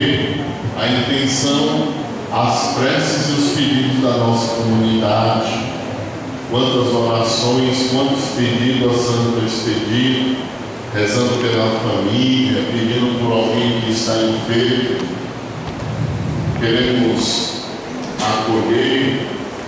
a intenção, as preces e os pedidos da nossa comunidade. Quantas orações, quantos pedidos a Santa Expedito, rezando pela família, pedindo por alguém que está enfermo. Queremos acolher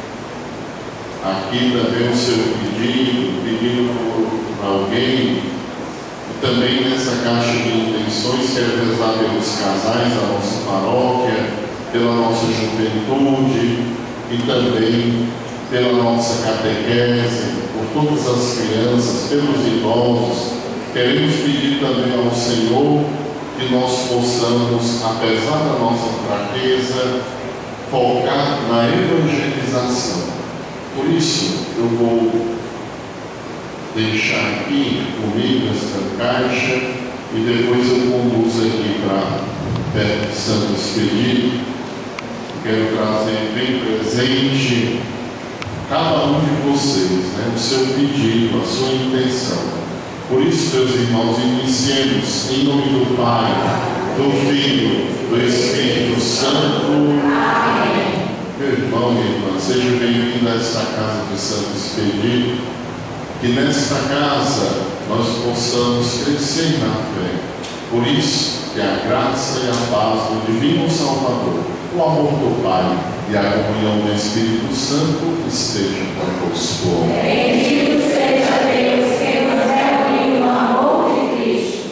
aqui também o seu pedido por alguém. E também nessa caixa de intenções, quero rezar pelos casais da nossa paróquia, pela nossa juventude e também pela nossa catequese, por todas as crianças, pelos idosos. Queremos pedir também ao Senhor que nós possamos, apesar da nossa fraqueza, focar na evangelização. Por isso, eu vou deixar aqui comigo esta caixa e depois eu conduzo aqui para perto de Santo Expedito. Quero trazer bem presente cada um de vocês, o seu pedido, a sua intenção. Por isso, meus irmãos, iniciemos em nome do Pai, do Filho, do Espírito Santo. Amém. Meu irmão, minha irmã, seja bem-vindo a esta casa de Santo Expedito. Que nesta casa nós possamos crescer na fé. Por isso, que a graça e a paz do Divino Salvador, o amor do Pai e a comunhão do Espírito Santo estejam convosco. Bendito seja Deus que nos reuniu no amor de Cristo.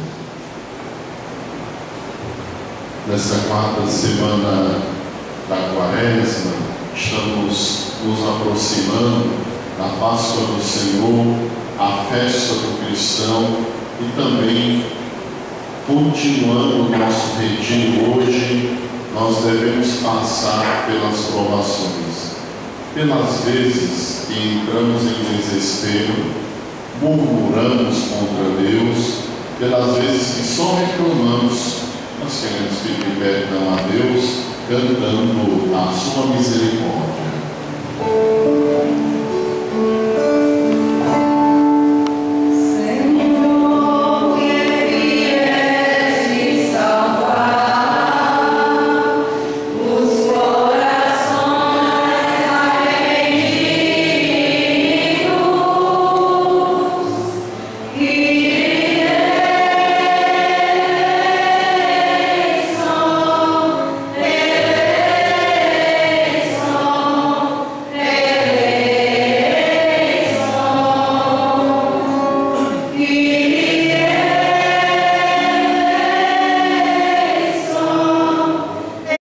Nesta quarta semana da Quaresma, estamos nos aproximando da Páscoa do Senhor, a festa do cristão, e também, continuando o nosso retiro hoje, nós devemos passar pelas provações, pelas vezes que entramos em desespero, murmuramos contra Deus, pelas vezes que só reclamamos. Nós queremos pedir perdão a Deus, cantando a sua misericórdia.